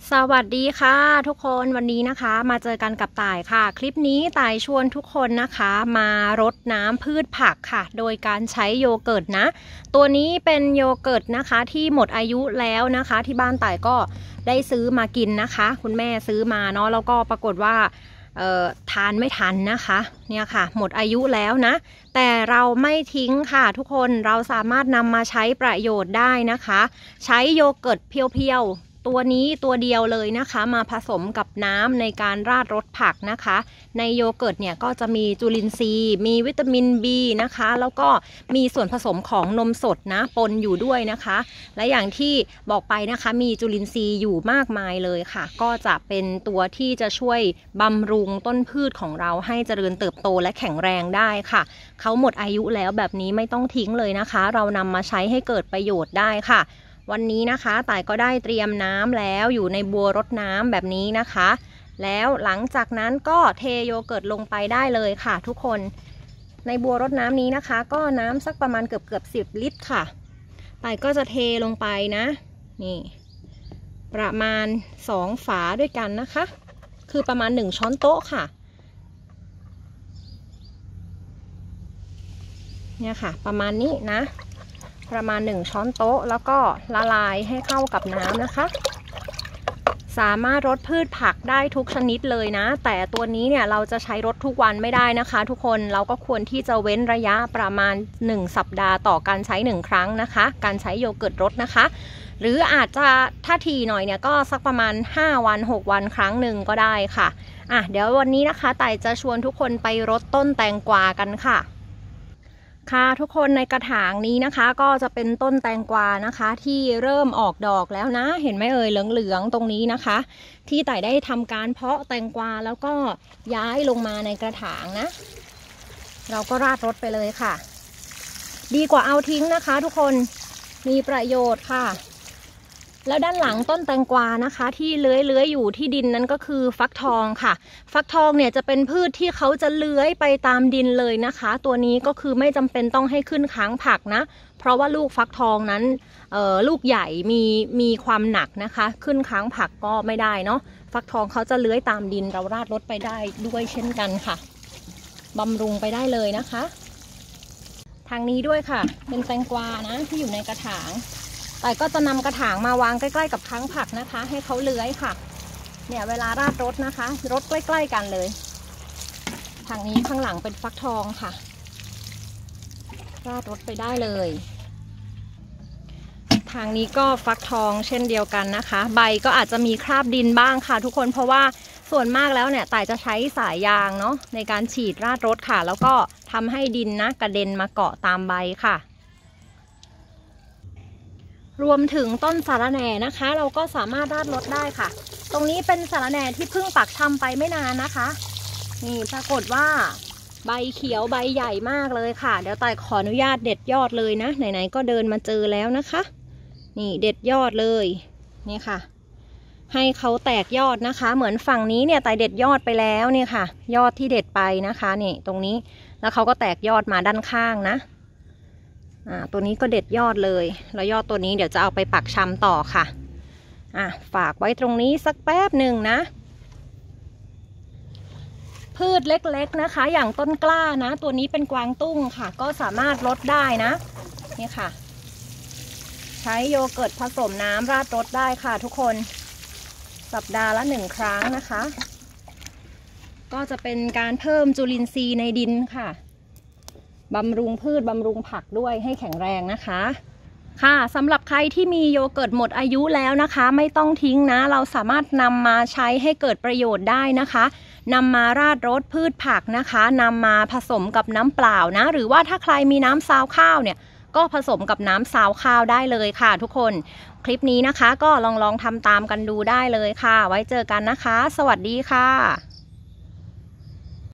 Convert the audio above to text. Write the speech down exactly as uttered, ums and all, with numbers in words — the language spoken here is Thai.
สวัสดีค่ะทุกคนวันนี้นะคะมาเจอกันกับต่ายค่ะคลิปนี้ต่ายชวนทุกคนนะคะมารดน้ำพืชผักค่ะโดยการใช้โยเกิร์ตนะตัวนี้เป็นโยเกิร์ตนะคะที่หมดอายุแล้วนะคะที่บ้านต่ายก็ได้ซื้อมากินนะคะคุณแม่ซื้อมาเนาะแล้วก็ปรากฏว่าเอ่อทานไม่ทันนะคะเนี่ยค่ะหมดอายุแล้วนะแต่เราไม่ทิ้งค่ะทุกคนเราสามารถนำมาใช้ประโยชน์ได้นะคะใช้โยเกิร์ตเพียวๆตัวนี้ตัวเดียวเลยนะคะมาผสมกับน้ำในการราดรสผักนะคะในโยเกิร์ตเนี่ยก็จะมีจุลินทรีย์มีวิตามิน บี นะคะแล้วก็มีส่วนผสมของนมสดนะปนอยู่ด้วยนะคะและอย่างที่บอกไปนะคะมีจุลินทรีย์อยู่มากมายเลยค่ะก็จะเป็นตัวที่จะช่วยบำรุงต้นพืชของเราให้เจริญเติบโตและแข็งแรงได้ค่ะเขาหมดอายุแล้วแบบนี้ไม่ต้องทิ้งเลยนะคะเรานำมาใช้ให้เกิดประโยชน์ได้ค่ะวันนี้นะคะต่ายก็ได้เตรียมน้ำแล้วอยู่ในบัวรดน้ำแบบนี้นะคะแล้วหลังจากนั้นก็เทโยเกิร์ตลงไปได้เลยค่ะทุกคนในบัวรดน้ำนี้นะคะก็น้ำสักประมาณเกือบเกือบสิบลิตรค่ะต่ายก็จะเทลงไปนะนี่ประมาณสองฝาด้วยกันนะคะคือประมาณหนึ่งช้อนโต๊ะค่ะเนี่ยค่ะประมาณนี้นะประมาณหนึ่งช้อนโต๊ะแล้วก็ละลายให้เข้ากับน้ำนะคะสามารถรดพืชผักได้ทุกชนิดเลยนะแต่ตัวนี้เนี่ยเราจะใช้รดทุกวันไม่ได้นะคะทุกคนเราก็ควรที่จะเว้นระยะประมาณหนึ่งสัปดาห์ต่อการใช้หนึ่งครั้งนะคะการใช้โยเกิร์ตรดนะคะหรืออาจจะถ้าทีหน่อยเนี่ยก็สักประมาณห้าวันหกวันครั้งหนึ่งก็ได้ค่ะอ่ะเดี๋ยววันนี้นะคะต่ายจะชวนทุกคนไปรดต้นแตงกวากันค่ะค่ะทุกคนในกระถางนี้นะคะก็จะเป็นต้นแตงกวานะคะที่เริ่มออกดอกแล้วนะเห็นไหมเอ่ยเหลืองๆตรงนี้นะคะที่ต่ายได้ทำการเพาะแตงกวาแล้วก็ย้ายลงมาในกระถางนะเราก็ราดรดไปเลยค่ะดีกว่าเอาทิ้งนะคะทุกคนมีประโยชน์ค่ะแล้วด้านหลังต้นแตงกวานะคะที่เลื้อยๆอยู่ที่ดินนั้นก็คือฟักทองค่ะฟักทองเนี่ยจะเป็นพืชที่เขาจะเลื้อยไปตามดินเลยนะคะตัวนี้ก็คือไม่จำเป็นต้องให้ขึ้นค้างผักนะเพราะว่าลูกฟักทองนั้นเอ่อลูกใหญ่มีมีความหนักนะคะขึ้นค้างผักก็ไม่ได้เนาะฟักทองเขาจะเลื้อยตามดินเราราดรดไปได้ด้วยเช่นกันค่ะบำรุงไปได้เลยนะคะทางนี้ด้วยค่ะเป็นแตงกวานะที่อยู่ในกระถางแต่ก็จะนำกระถางมาวางใกล้ๆกับค้างผักนะคะให้เขาเลื้อยค่ะเนี่ยเวลาราดรดนะคะรดใกล้ๆกันเลยทางนี้ข้างหลังเป็นฟักทองค่ะราดรดไปได้เลยทางนี้ก็ฟักทองเช่นเดียวกันนะคะใบก็อาจจะมีคราบดินบ้างค่ะทุกคนเพราะว่าส่วนมากแล้วเนี่ยต่ายจะใช้สายยางเนาะในการฉีดราดรดค่ะแล้วก็ทำให้ดินนะกระเด็นมาเกาะตามใบค่ะรวมถึงต้นสาระแหน่นะคะเราก็สามารถราดรดได้ค่ะตรงนี้เป็นสาระแหน่ที่เพิ่งปักชำไปไม่นานนะคะนี่ปรากฏว่าใบเขียวใบใหญ่มากเลยค่ะเดี๋ยวต่ายขออนุญาตเด็ดยอดเลยนะไหนๆก็เดินมาเจอแล้วนะคะนี่เด็ดยอดเลยนี่ค่ะให้เขาแตกยอดนะคะเหมือนฝั่งนี้เนี่ยต่ายเด็ดยอดไปแล้วเนี่ยค่ะยอดที่เด็ดไปนะคะนี่ตรงนี้แล้วเขาก็แตกยอดมาด้านข้างนะอ่าตัวนี้ก็เด็ดยอดเลยแล้วยอดตัวนี้เดี๋ยวจะเอาไปปักชำต่อค่ะอ่ะฝากไว้ตรงนี้สักแป๊บหนึ่งนะพืชเล็กๆนะคะอย่างต้นกล้านะตัวนี้เป็นกวางตุ้งค่ะก็สามารถรดได้นะนี่ค่ะใช้โยเกิร์ตผสมน้ำราดรดได้ค่ะทุกคนสัปดาห์ละหนึ่งครั้งนะคะก็จะเป็นการเพิ่มจุลินทรีย์ในดินค่ะบำรุงพืชบำรุงผักด้วยให้แข็งแรงนะคะค่ะสำหรับใครที่มีโยเกิร์ตหมดอายุแล้วนะคะไม่ต้องทิ้งนะเราสามารถนำมาใช้ให้เกิดประโยชน์ได้นะคะนำมาราดรดพืชผักนะคะนำมาผสมกับน้ำเปล่านะหรือว่าถ้าใครมีน้ำซาวข้าวเนี่ยก็ผสมกับน้ำซาวข้าวได้เลยค่ะทุกคนคลิปนี้นะคะก็ลองลองทำตามกันดูได้เลยค่ะไว้เจอกันนะคะสวัสดีค่ะ